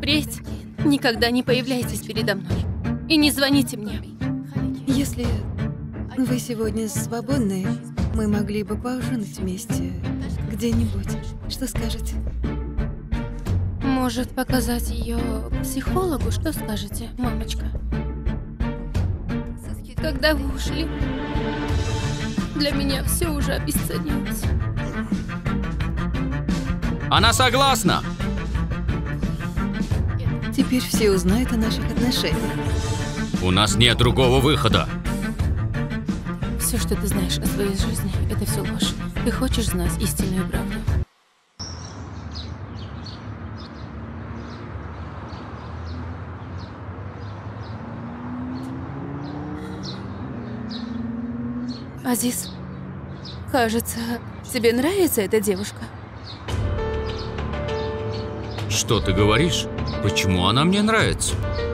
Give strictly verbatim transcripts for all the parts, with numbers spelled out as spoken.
Впредь никогда не появляйтесь передо мной. И не звоните мне. Если вы сегодня свободны, мы могли бы поужинать вместе где-нибудь. Что скажете? Может, показать ее психологу? Что скажете, мамочка? Когда вы ушли, для меня все уже обесценилось. Она согласна! Теперь все узнают о наших отношениях. У нас нет другого выхода. Все, что ты знаешь о своей жизни, это все ложь. Ты хочешь знать истинную правду? Азиз, кажется, тебе нравится эта девушка? Что ты говоришь? Почему она мне нравится?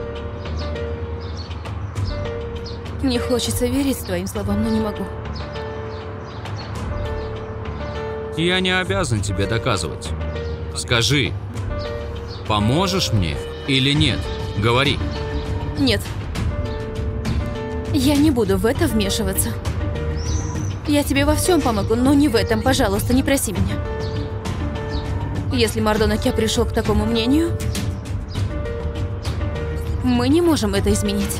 Не хочется верить твоим словам, но не могу. Я не обязан тебе доказывать. Скажи, поможешь мне или нет? Говори. Нет. Я не буду в это вмешиваться. Я тебе во всем помогу, но не в этом. Пожалуйста, не проси меня. Если Мардонакья пришел к такому мнению, мы не можем это изменить.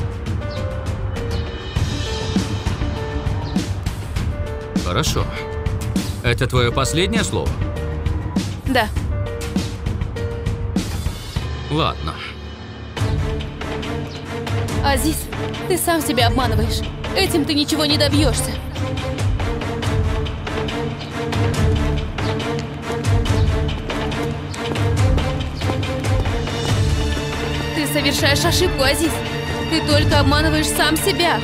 Хорошо. Это твое последнее слово? Да. Ладно. Азиз, ты сам себя обманываешь. Этим ты ничего не добьешься. Ты совершаешь ошибку, Азиз. Ты только обманываешь сам себя.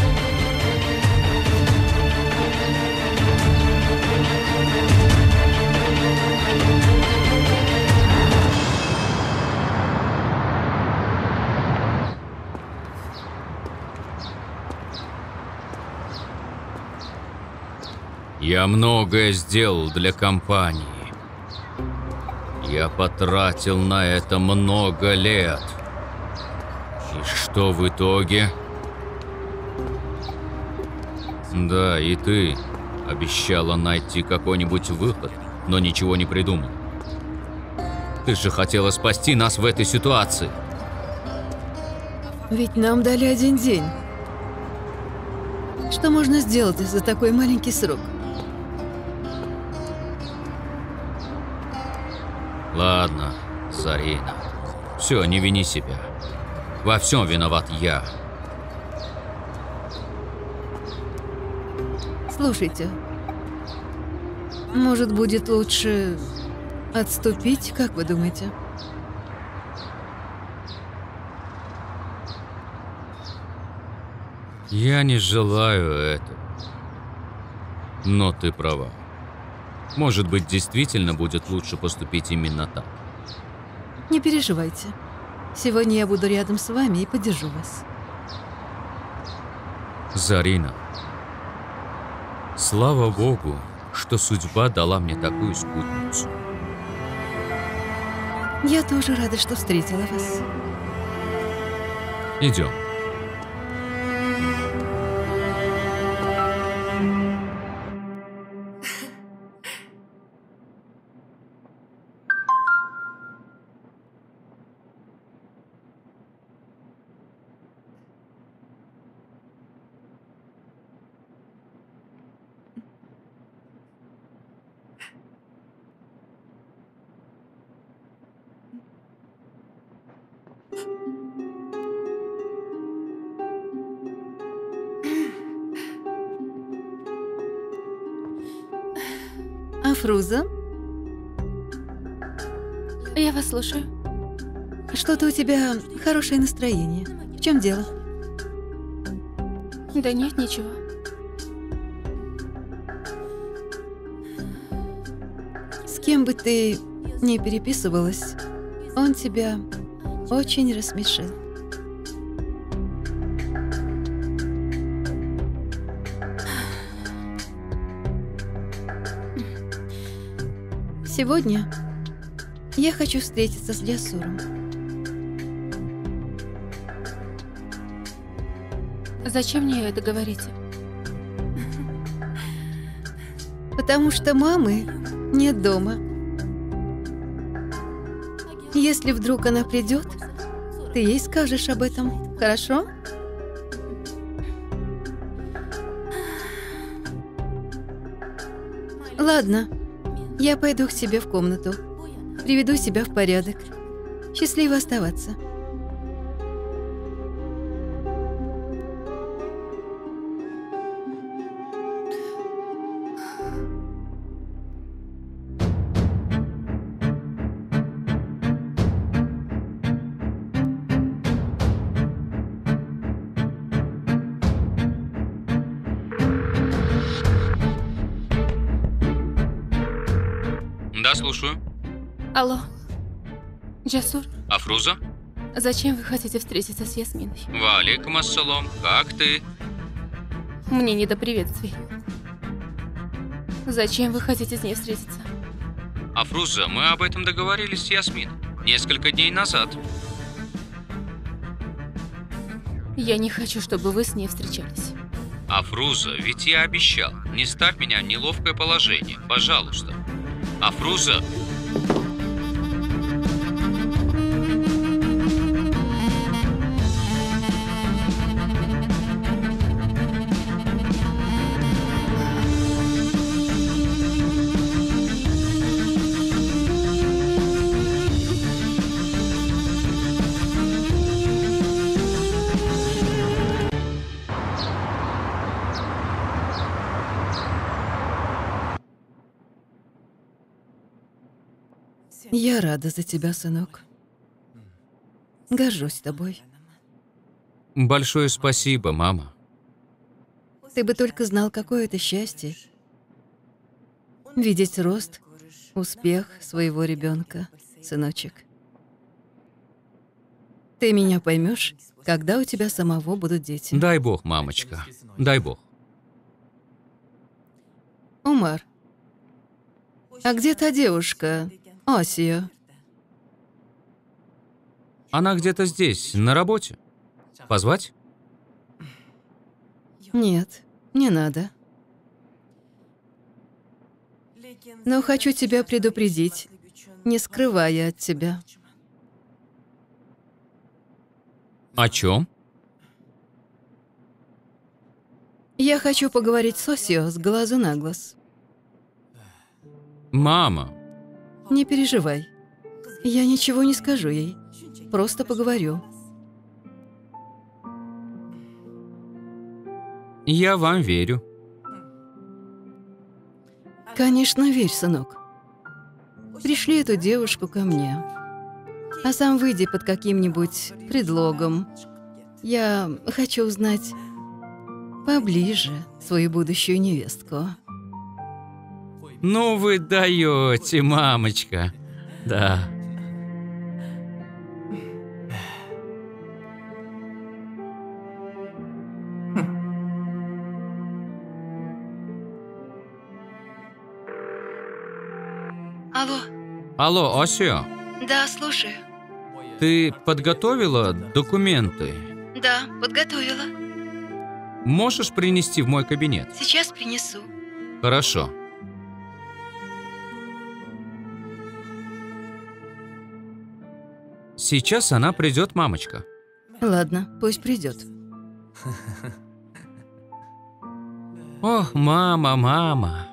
Я многое сделал для компании. Я потратил на это много лет. И что в итоге? Да, и ты обещала найти какой-нибудь выход, но ничего не придумал. Ты же хотела спасти нас в этой ситуации. Ведь нам дали один день. Что можно сделать за такой маленький срок? Ладно, Зарина. Все, не вини себя. Во всем виноват я. Слушайте, может, будет лучше отступить, как вы думаете? Я не желаю этого. Но ты права. Может быть, действительно будет лучше поступить именно так. Не переживайте. Сегодня я буду рядом с вами и поддержу вас. Зарина, слава Богу, что судьба дала мне такую спутницу. Я тоже рада, что встретила вас. Идем. Афруза? Я вас слушаю. Что-то у тебя хорошее настроение. В чем дело? Да нет, ничего. С кем бы ты ни переписывалась, он тебя очень рассмешил. Сегодня я хочу встретиться с Джасуром. Зачем мне это говорите? Потому что мамы нет дома. Если вдруг она придет, ты ей скажешь об этом, хорошо? Ладно, я пойду к себе в комнату. Приведу себя в порядок. Счастливо оставаться. Да, слушаю. Алло. Джасур, Афруза? зачем вы хотите встретиться с Ясминой? Валейкум ассалам. Как ты? Мне не до приветствий. Зачем вы хотите с ней встретиться? Афруза, мы об этом договорились с Ясмин несколько дней назад. Я не хочу, чтобы вы с ней встречались. Афруза, ведь я обещал. Не ставь меня в неловкое положение, пожалуйста. Афруза! Я рада за тебя, сынок. Горжусь тобой. Большое спасибо, мама. Ты бы только знал, какое это счастье. Видеть рост, успех своего ребенка, сыночек. Ты меня поймешь, когда у тебя самого будут дети. Дай бог, мамочка. Дай бог. Умар, а где та девушка, Асия? Она где-то здесь, на работе. Позвать? Нет, не надо. Но хочу тебя предупредить, не скрывая от тебя. О чем? Я хочу поговорить с Осио с глазу на глаз. Мама. Не переживай. Я ничего не скажу ей. Просто поговорю. Я вам верю. Конечно, верь, сынок. Пришли эту девушку ко мне. А сам выйди под каким-нибудь предлогом. Я хочу узнать поближе свою будущую невестку. Ну вы даете, мамочка. Да. Алло. Алло, Осио, Да, слушаю. ты подготовила документы? Да, подготовила. Можешь принести в мой кабинет? Сейчас принесу. Хорошо. Сейчас она придет, мамочка. Ладно, пусть придет. Ох, мама, мама.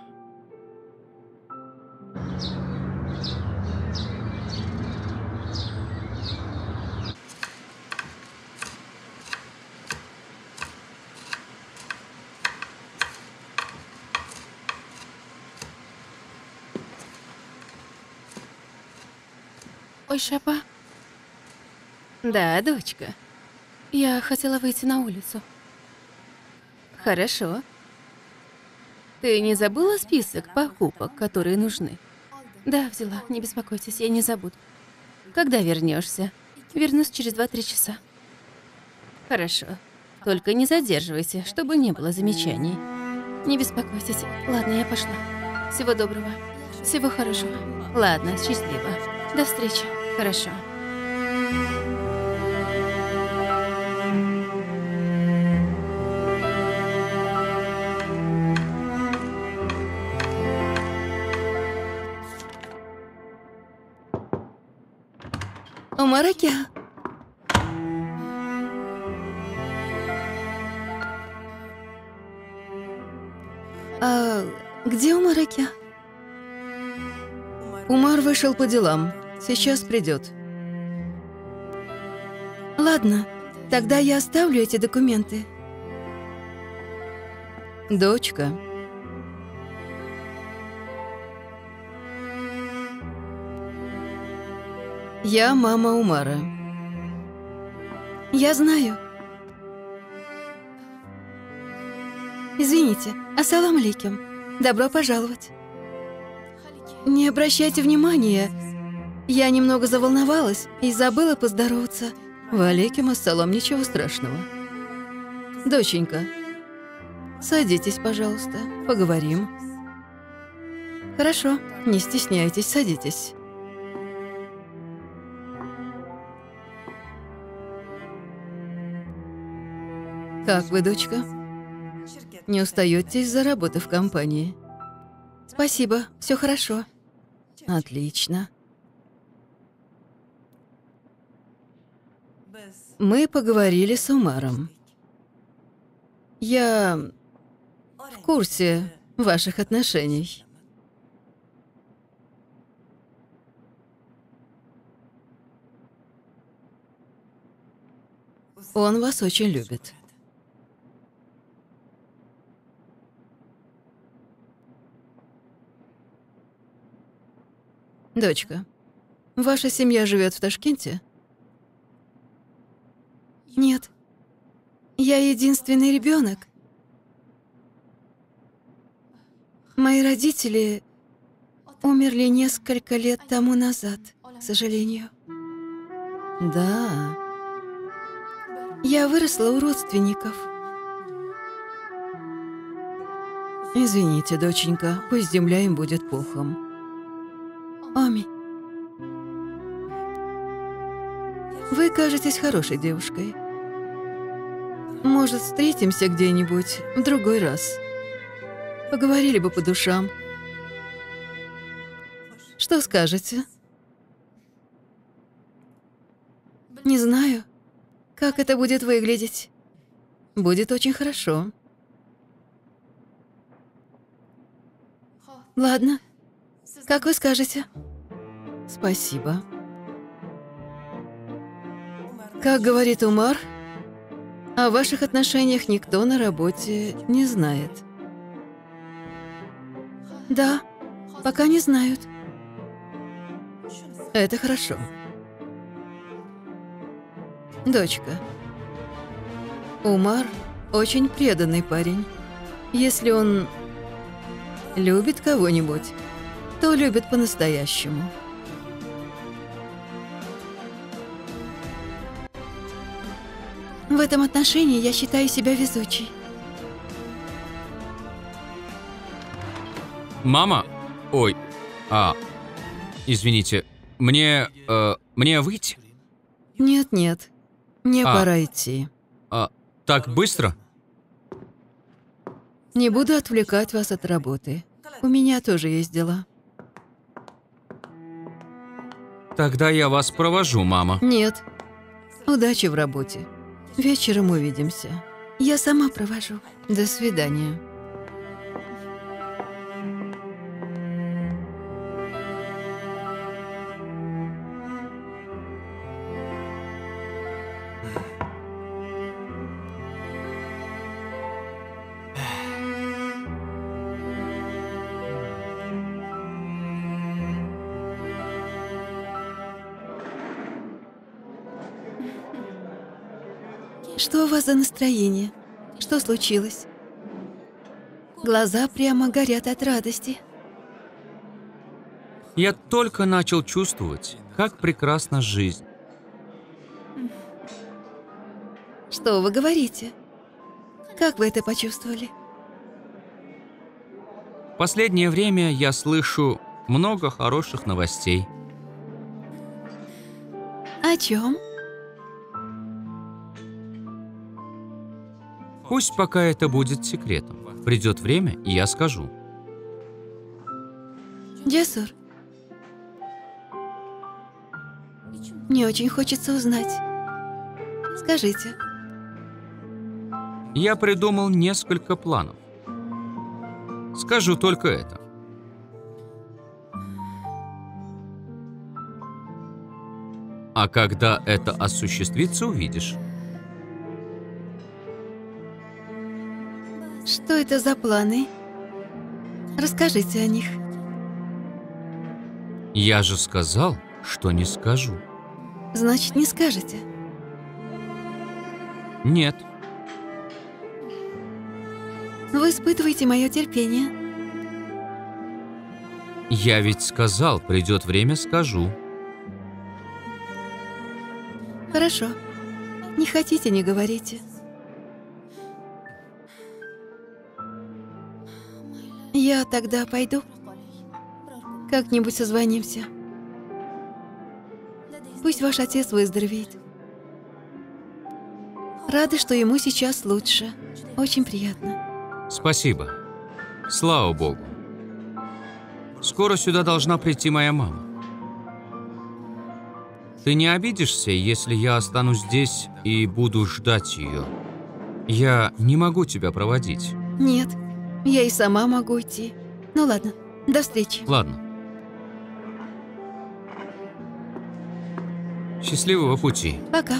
Ой, Шапа, Да, дочка. я хотела выйти на улицу. Хорошо. Ты не забыла список покупок, которые нужны? Да, взяла, не беспокойтесь, я не забуду. Когда вернешься? Вернусь через два-три часа. Хорошо. Только не задерживайся, чтобы не было замечаний. Не беспокойтесь. Ладно, я пошла. Всего доброго. Всего хорошего. Ладно, счастливо. До встречи. Хорошо. Умаракя. А где Умаракя? Умар вышел по делам. Сейчас придет. Ладно, тогда я оставлю эти документы. Дочка. Я мама Умара. Я знаю. Извините. Ассалам алейкум. Добро пожаловать. Не обращайте внимания. Я немного заволновалась и забыла поздороваться. Валейкум ассалам, ничего страшного. Доченька, садитесь, пожалуйста, поговорим. Хорошо, не стесняйтесь, садитесь. Как вы, дочка? Не устаете из-за работы в компании? Спасибо, все хорошо. Отлично. Мы поговорили с Умаром. Я в курсе ваших отношений. Он вас очень любит. Дочка, ваша семья живет в Ташкенте? Нет. Я единственный ребенок. Мои родители умерли несколько лет тому назад, к сожалению. Да. Я выросла у родственников. Извините, доченька, пусть земля им будет пухом. Аминь. Вы кажетесь хорошей девушкой. Может, встретимся где-нибудь в другой раз. Поговорили бы по душам. Что скажете? Не знаю, как это будет выглядеть. Будет очень хорошо. Ладно, как вы скажете. Спасибо. Как говорит Умар, о ваших отношениях никто на работе не знает. Да, пока не знают. Это хорошо. Дочка, Умар очень преданный парень. Если он любит кого-нибудь, то любит по-настоящему. В этом отношении я считаю себя везучей. Мама? Ой, а, извините, мне, э, мне выйти? Нет, нет, мне А. пора идти. А, так быстро? Не буду отвлекать вас от работы. У меня тоже есть дела. Тогда я вас провожу, мама. Нет. Удачи в работе. Вечером увидимся. Я сама провожу. До свидания. Что у вас за настроение? Что случилось? Глаза прямо горят от радости. Я только начал чувствовать, как прекрасна жизнь. Что вы говорите? Как вы это почувствовали? В последнее время я слышу много хороших новостей. О чем? Пусть пока это будет секретом. Придет время, и я скажу. Джесур, Мне очень хочется узнать. Скажите. Я придумал несколько планов. Скажу только это. А когда это осуществится, увидишь. Что это за планы? Расскажите о них. Я же сказал, что не скажу. Значит, не скажете? Нет. Вы испытываете мое терпение. Я ведь сказал, придет время, скажу. Хорошо. Не хотите, не говорите. Я тогда пойду. Как-нибудь созвонимся. Пусть ваш отец выздоровеет. Рада, что ему сейчас лучше. Очень приятно. Спасибо. Слава Богу. Скоро сюда должна прийти моя мама. Ты не обидишься, если я останусь здесь и буду ждать ее? Я не могу тебя проводить. Нет, я и сама могу идти. Ну ладно, до встречи. Ладно. Счастливого пути. Пока.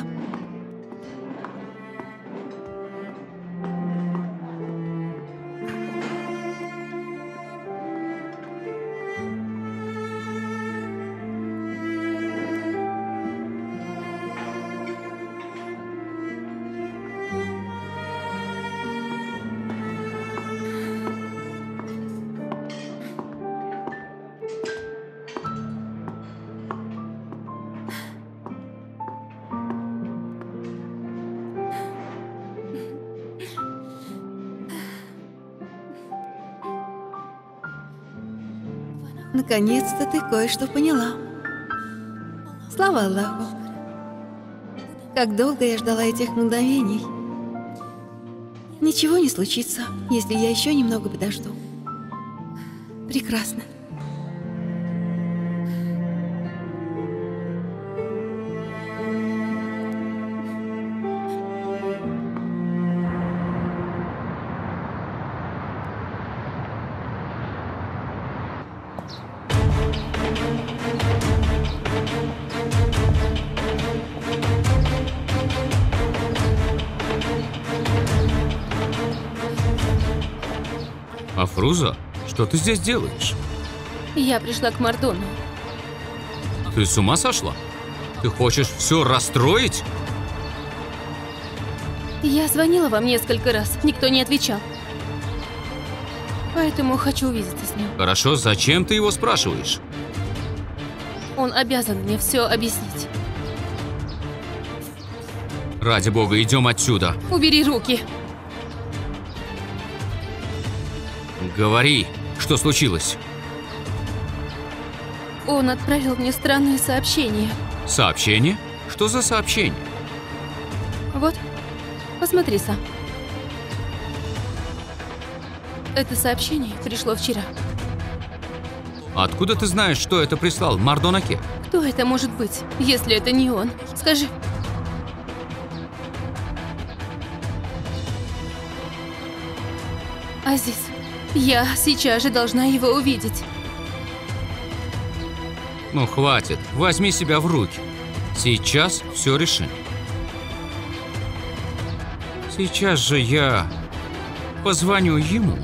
Наконец-то ты кое-что поняла. Слава Аллаху. Как долго я ждала этих мгновений. Ничего не случится, если я еще немного подожду. Прекрасно. Афруза, что ты здесь делаешь? Я пришла к Мардону. Ты с ума сошла? Ты хочешь все расстроить? Я звонила вам несколько раз, никто не отвечал. Поэтому хочу увидеться с ним. Хорошо, зачем ты его спрашиваешь? Он обязан мне все объяснить. Ради бога, идем отсюда. Убери руки. Говори, что случилось? Он отправил мне странное сообщение. Сообщение? Что за сообщение? Вот, посмотри сам. Это сообщение пришло вчера. Откуда ты знаешь, что это прислал Мардон Аке? Кто это может быть, если это не он? Скажи. Азиз, я сейчас же должна его увидеть. Ну хватит, возьми себя в руки. Сейчас все решим. Сейчас же я позвоню ему.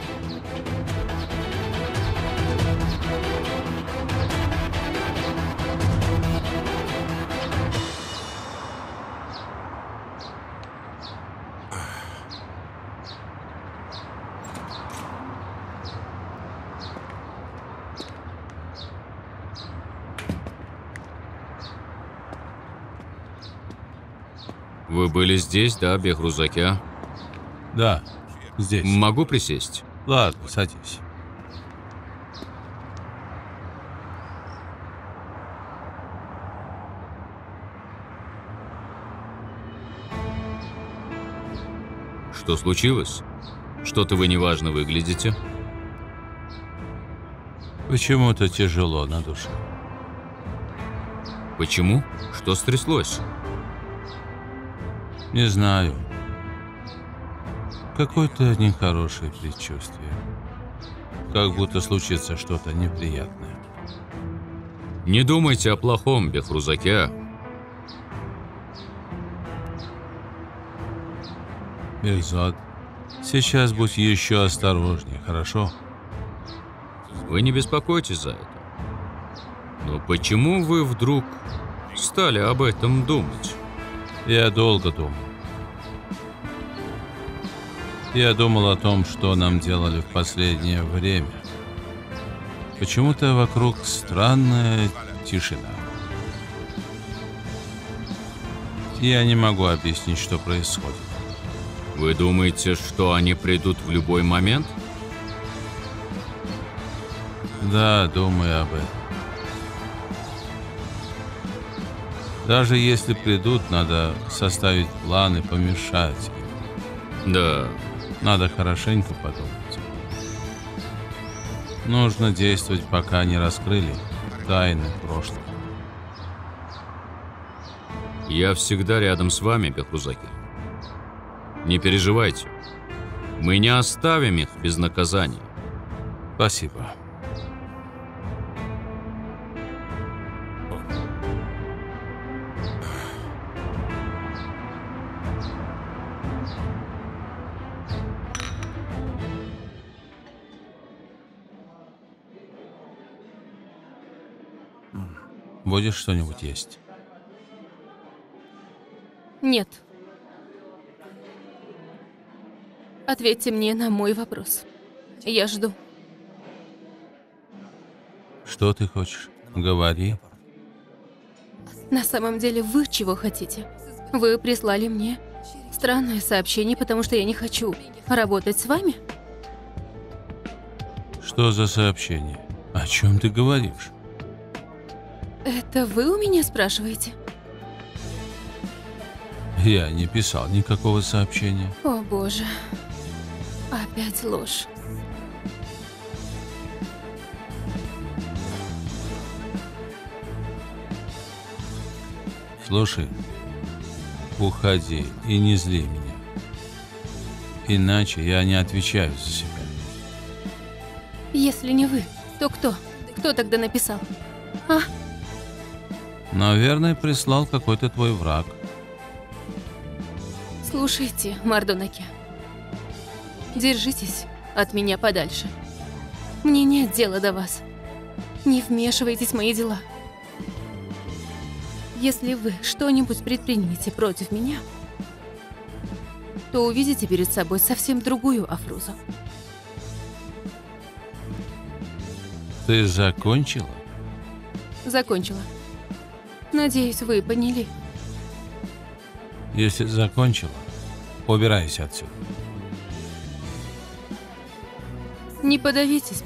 Вы были здесь, да, Бехрузакя? Да, здесь. Могу присесть? Ладно, садись. Что случилось? Что-то вы неважно выглядите. Почему-то тяжело на душе. Почему? Что стряслось? Не знаю. Какое-то нехорошее предчувствие. Как будто случится что-то неприятное. Не думайте о плохом, Бехрузакя. Бехзад, сейчас будь еще осторожнее, хорошо? Вы не беспокойтесь за это. Но почему вы вдруг стали об этом думать? Я долго думал. Я думал о том, что нам делали в последнее время. Почему-то вокруг странная тишина. Я не могу объяснить, что происходит. Вы думаете, что они придут в любой момент? Да, думаю об этом. Даже если придут, надо составить план и помешать им. Да. Надо хорошенько подумать. Нужно действовать, пока не раскрыли тайны прошлого. Я всегда рядом с вами, Бехрузаки. Не переживайте. Мы не оставим их без наказания. Спасибо. Будешь что-нибудь есть? Нет. Ответьте мне на мой вопрос. Я жду. Что ты хочешь? Говори. На самом деле, вы чего хотите? Вы прислали мне странное сообщение, потому что я не хочу работать с вами? Что за сообщение? О чем ты говоришь? Это вы у меня спрашиваете? Я не писал никакого сообщения. О боже. Опять ложь. Слушай, уходи и не зли меня. Иначе я не отвечаю за себя. Если не вы, то кто? Кто тогда написал? А? Наверное, прислал какой-то твой враг. Слушайте, Мардонаки. Держитесь от меня подальше. Мне нет дела до вас. Не вмешивайтесь в мои дела. Если вы что-нибудь предпримете против меня, то увидите перед собой совсем другую Афрузу. Ты закончила? Закончила. Надеюсь, вы поняли. Если закончила, убирайся отсюда. Не подавитесь.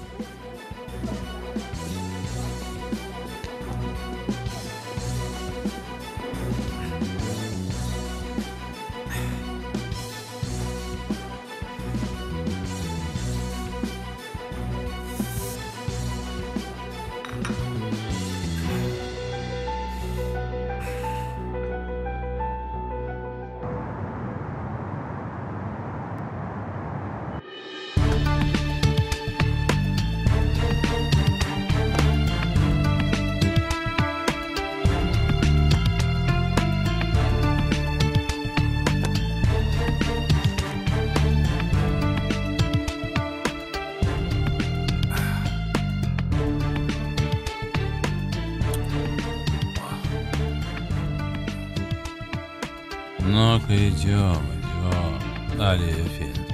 Ну-ка, идем, идем, Али Эфенди.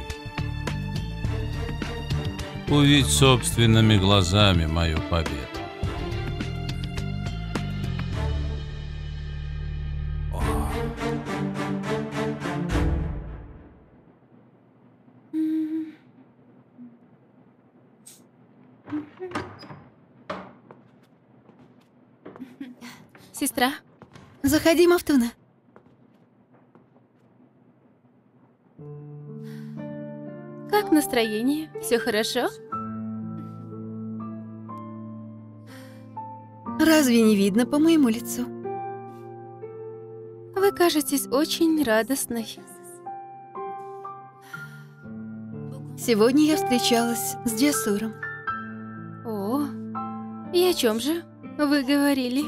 Увидь собственными глазами мою победу. Сестра, Заходи, Мафтуна. как настроение? Все хорошо? Разве не видно по моему лицу? Вы кажетесь очень радостной. Сегодня я встречалась с Джасуром. О, и о чем же вы говорили?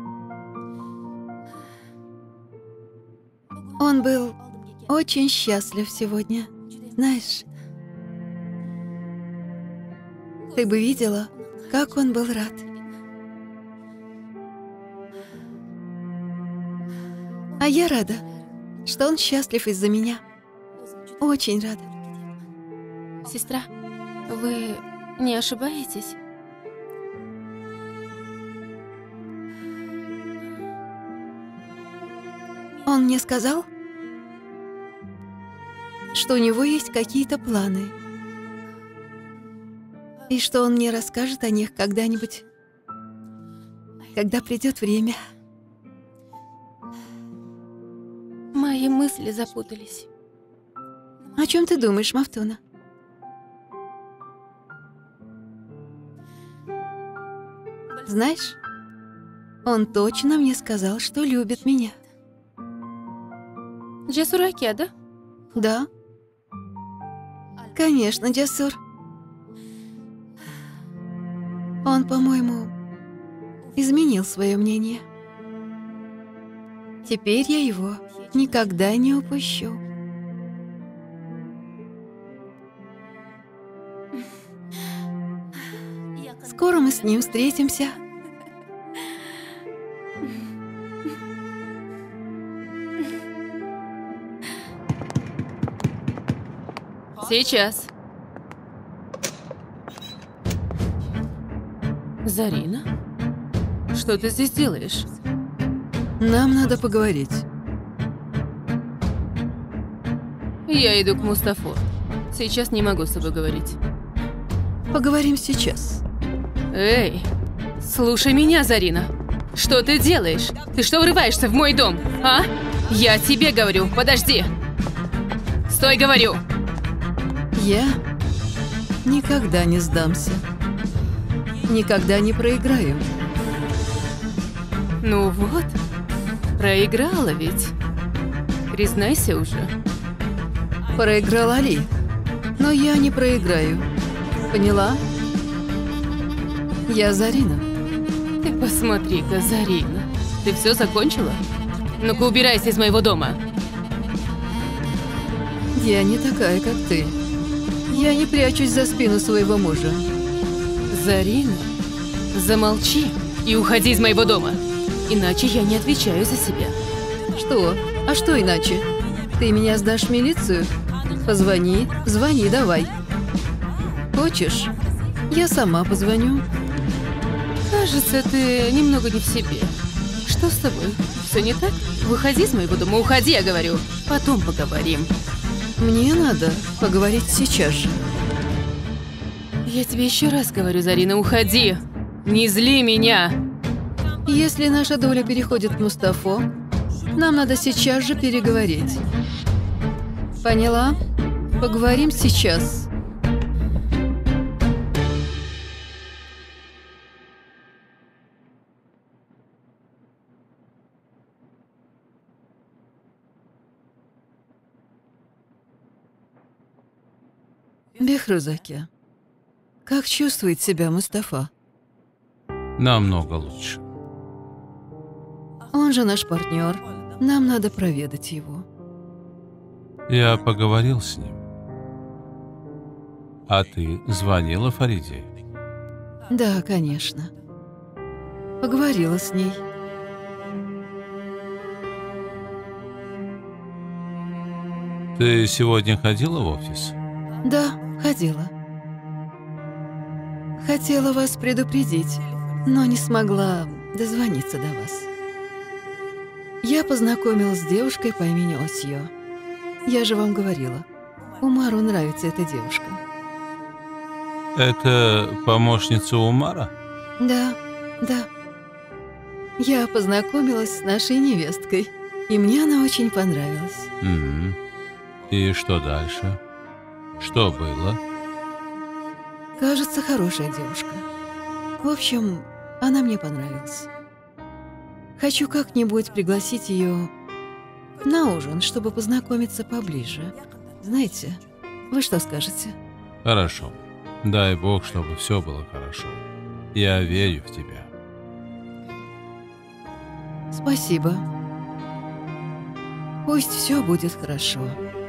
Он был очень счастлив сегодня. Знаешь, ты бы видела, как он был рад. А я рада, что он счастлив из-за меня. Очень рада. Сестра, вы не ошибаетесь? Он мне сказал, что у него есть какие-то планы. И что он мне расскажет о них когда-нибудь, когда придет время. Мои мысли запутались. О чем ты думаешь, Мафтуна? Знаешь, он точно мне сказал, что любит меня. Джасур Акеда? Да. Конечно, Джасур. Он, по-моему, изменил свое мнение. Теперь я его никогда не упущу. Скоро мы с ним встретимся. Сейчас. Зарина? Что ты здесь делаешь? Нам надо поговорить. Я иду к Мустафу. Сейчас не могу с тобой говорить. Поговорим сейчас. Эй, слушай меня, Зарина. Что ты делаешь? Ты что врываешься в мой дом, а? Я тебе говорю, подожди. Стой, говорю. Я никогда не сдамся. Никогда не проиграю. Ну вот, проиграла ведь. Признайся уже. Проиграла ли? Но я не проиграю. Поняла? Я Зарина. Ты посмотри-ка, Зарина. Ты все закончила? Ну-ка убирайся из моего дома. Я не такая, как ты. Я не прячусь за спину своего мужа. Зарина, замолчи и уходи из моего дома. Иначе я не отвечаю за себя. Что? А что иначе? Ты меня сдашь в милицию? Позвони, звони давай. Хочешь? Я сама позвоню. Кажется, ты немного не в себе. Что с тобой? Все не так? Выходи из моего дома, уходи, я говорю. Потом поговорим. Мне надо поговорить сейчас же. Я тебе еще раз говорю, Зарина, уходи. Не зли меня. Если наша доля переходит к Мустафу, нам надо сейчас же переговорить. Поняла? Поговорим сейчас. Бехрузаки, как чувствует себя Мустафа? Намного лучше. Он же наш партнер. Нам надо проведать его. Я поговорил с ним. А ты звонила Фариде? Да, конечно. Поговорила с ней. Ты сегодня ходила в офис? Да, ходила. Хотела вас предупредить, но не смогла дозвониться до вас. Я познакомилась с девушкой по имени Осьё. Я же вам говорила, Умару нравится эта девушка. Это помощница Умара? Да, да. Я познакомилась с нашей невесткой, и мне она очень понравилась. М-м. И что дальше? Что было? Кажется, хорошая девушка. В общем, она мне понравилась. Хочу как-нибудь пригласить ее на ужин, чтобы познакомиться поближе. Знаете, вы что скажете? Хорошо. Дай Бог, чтобы все было хорошо. Я верю в тебя. Спасибо. Пусть все будет хорошо.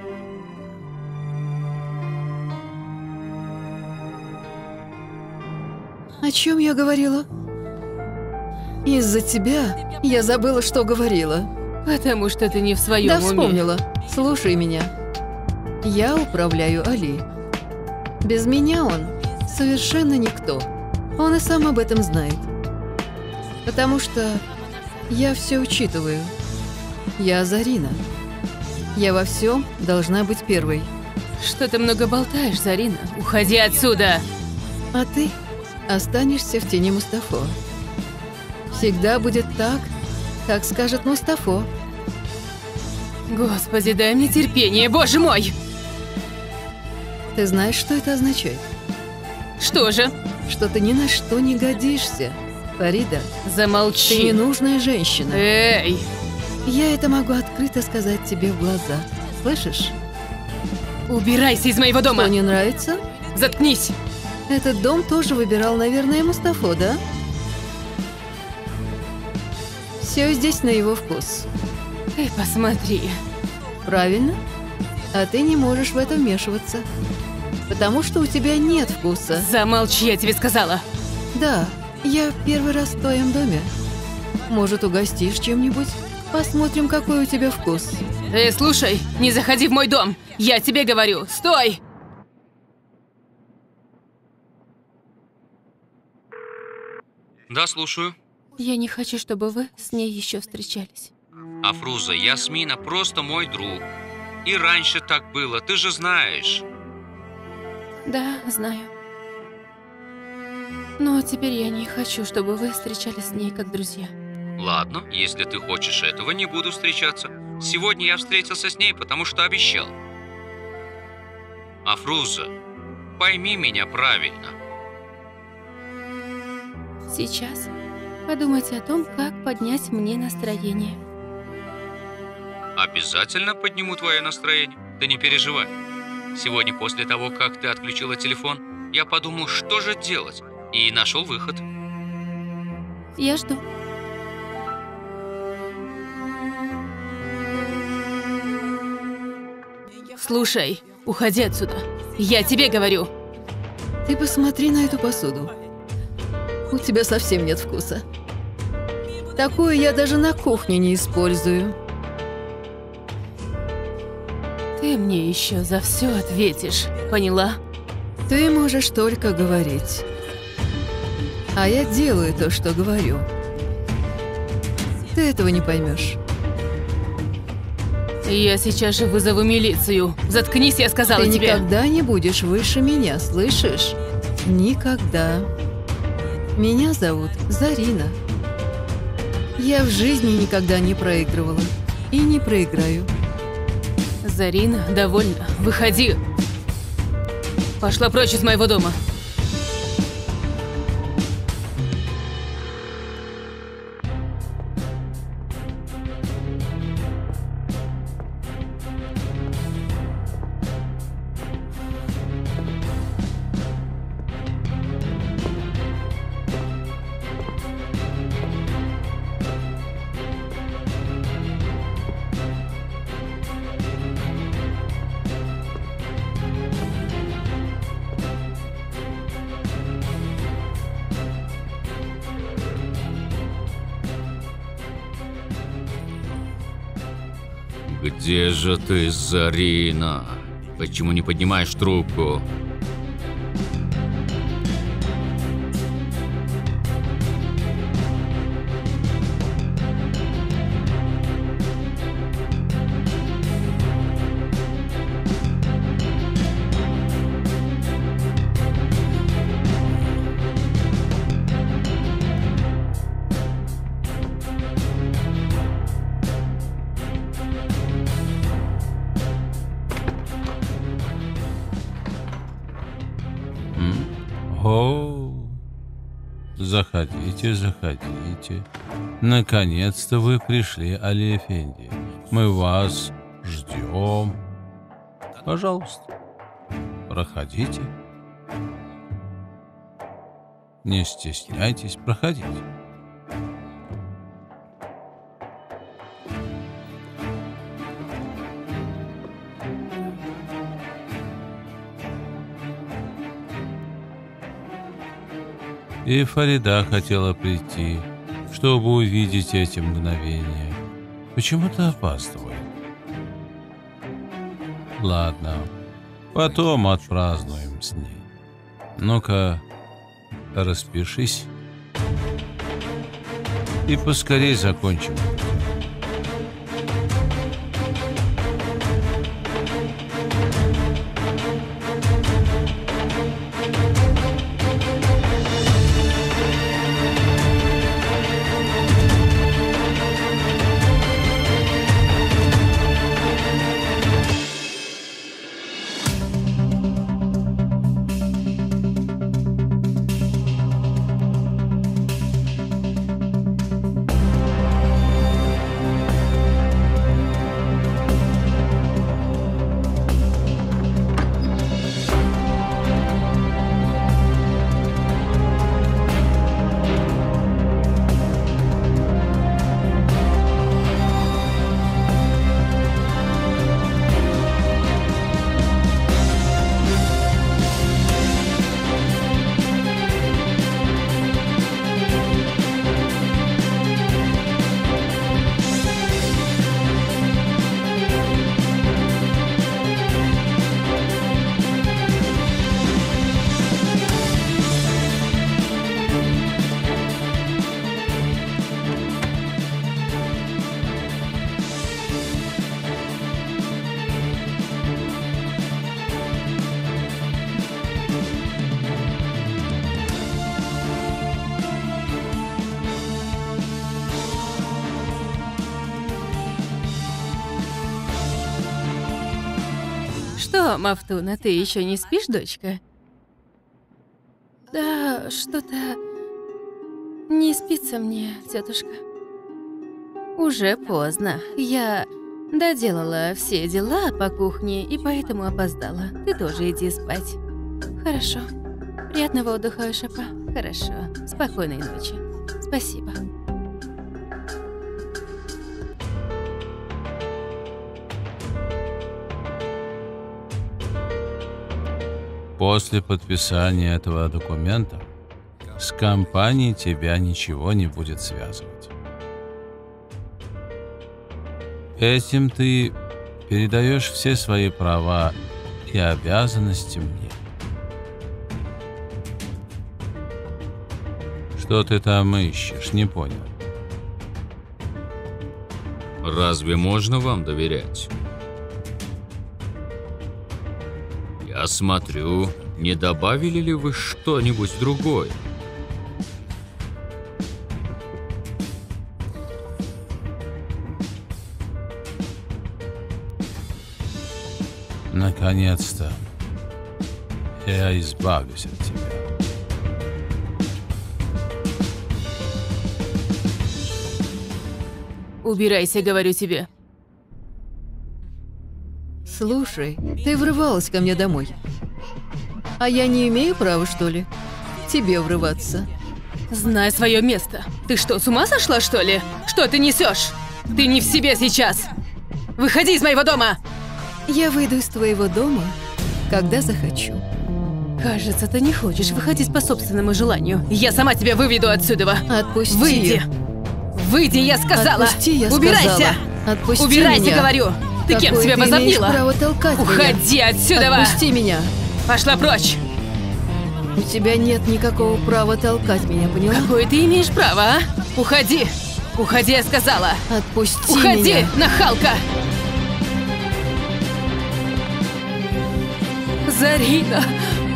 О чем я говорила? Из-за тебя я забыла, что говорила. Потому что ты не в своем Да, уме. вспомнила. Слушай меня. Я управляю Али. Без меня он совершенно никто. Он и сам об этом знает. Потому что я все учитываю. Я Зарина. Я во всем должна быть первой. Что ты много болтаешь, Зарина? Уходи отсюда! А ты останешься в тени Мустафо. Всегда будет так, как скажет Мустафо. Господи, дай мне терпение, боже мой! Ты знаешь, что это означает? Что же? Что ты ни на что не годишься, Фарида. Замолчи. Ты ненужная женщина. Эй! Я это могу открыто сказать тебе в глаза. Слышишь? Убирайся из моего дома! Что, не нравится? Заткнись! Этот дом тоже выбирал, наверное, Мустафо, да? Все здесь на его вкус. Ты посмотри. Правильно? А ты не можешь в это вмешиваться. Потому что у тебя нет вкуса. Замолчи, я тебе сказала. Да, я первый раз в твоем доме. Может, угостишь чем-нибудь? Посмотрим, какой у тебя вкус. Эй, слушай, не заходи в мой дом. Я тебе говорю, стой! Да, слушаю. Я не хочу, чтобы вы с ней еще встречались. Афруза, Ясмина просто мой друг. И раньше так было, ты же знаешь. Да, знаю. Но теперь я не хочу, чтобы вы встречались с ней как друзья. Ладно, если ты хочешь этого, не буду встречаться. Сегодня я встретился с ней, потому что обещал. Афруза, пойми меня правильно. Сейчас подумайте о том, как поднять мне настроение. Обязательно подниму твое настроение. Ты не переживай. Сегодня после того, как ты отключила телефон, я подумал, что же делать, и нашел выход. Я жду. Слушай, уходи отсюда. Я тебе говорю. Ты посмотри на эту посуду. У тебя совсем нет вкуса. Такую я даже на кухне не использую. Ты мне еще за все ответишь, поняла? Ты можешь только говорить. А я делаю то, что говорю. Ты этого не поймешь. Я сейчас же вызову милицию. Заткнись, я сказала Ты тебе. никогда не будешь выше меня, слышишь? Никогда. Меня зовут Зарина. Я в жизни никогда не проигрывала. И не проиграю. Зарина, довольно. Выходи. Пошла прочь из моего дома. Где же ты, Зарина? Почему не поднимаешь трубку? Заходите, заходите. Наконец-то вы пришли, Али Эфенди. Мы вас ждем. Пожалуйста, проходите. Не стесняйтесь, проходите. И Фарида хотела прийти, чтобы увидеть эти мгновения. Почему-то опаздывает. Ладно, потом отпразднуем с ней. Ну-ка, распишись. И поскорей закончим. Что, Мафтуна, ты еще не спишь, дочка? Да, что-то не спится мне, тетушка. Уже поздно. Я доделала все дела по кухне и поэтому опоздала. Ты тоже иди спать. Хорошо. Приятного отдыха, Шапа. Хорошо. Спокойной ночи. Спасибо. После подписания этого документа с компанией тебя ничего не будет связывать. Этим ты передаешь все свои права и обязанности мне. Что ты там ищешь, не понял. Разве можно вам доверять? Я смотрю, не добавили ли вы что-нибудь другое? Наконец-то я избавлюсь от тебя. Убирайся, говорю тебе. Слушай, ты врывалась ко мне домой. А я не имею права, что ли, к тебе врываться? Знай свое место. Ты что, с ума сошла, что ли? Что ты несешь? Ты не в себе сейчас. Выходи из моего дома! Я выйду из твоего дома, когда захочу. Кажется, ты не хочешь выходить по собственному желанию. Я сама тебя выведу отсюда. Отпусти. Выйди. Выйди, я сказала. Отпусти, я Убирайся. сказала. Отпусти Убирайся, меня. говорю. Ты Какое кем себя ты возомнила? имеешь право толкать Уходи меня? отсюда. Отпусти меня. Пошла прочь. У тебя нет никакого права толкать меня, поняла? Какое ты имеешь право, а? Уходи. Уходи, я сказала. Отпусти Уходи, меня. нахалка. Зарина,